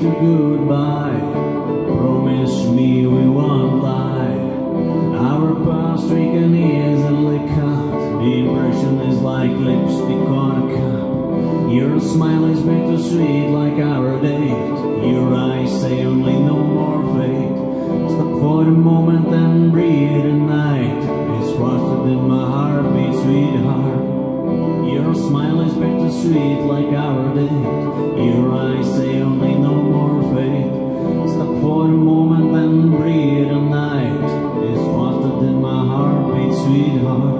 to goodbye. Promise me we won't lie. Our past we can easily cut. The impression is like lipstick on a cup. Your smile is bittersweet like our date. Your eyes say only no more fate. Stop for a moment and breathe a night. It's faster than my heartbeat, sweetheart. Your smile is bittersweet like our date. Your eyes say only no more fate. Stop for a moment and breathe a night. It's faster than my heartbeat, sweetheart.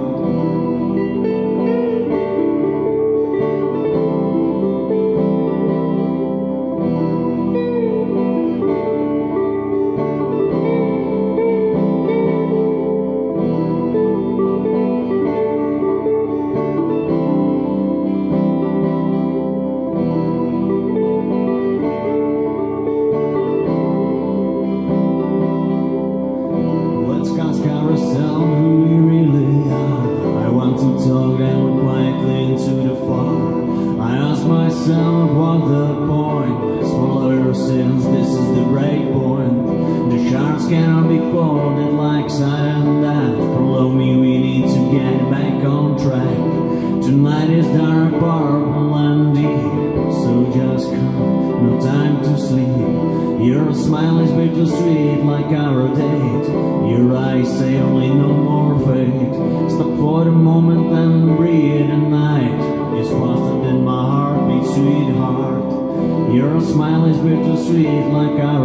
Who we really are. I want to talk and look quietly into the far. I ask myself what the point. Smaller since this is the breakpoint. The shards cannot be folded like silent death. Follow me, we need to get back on track. Tonight is dark, purple and deep, so just come, no time to sleep. Your smile is bittersweet like our date. Your eyes say only no more fate. Stop for the moment and breathe a night. It's faster than my heartbeat, sweetheart. Your smile is bittersweet like our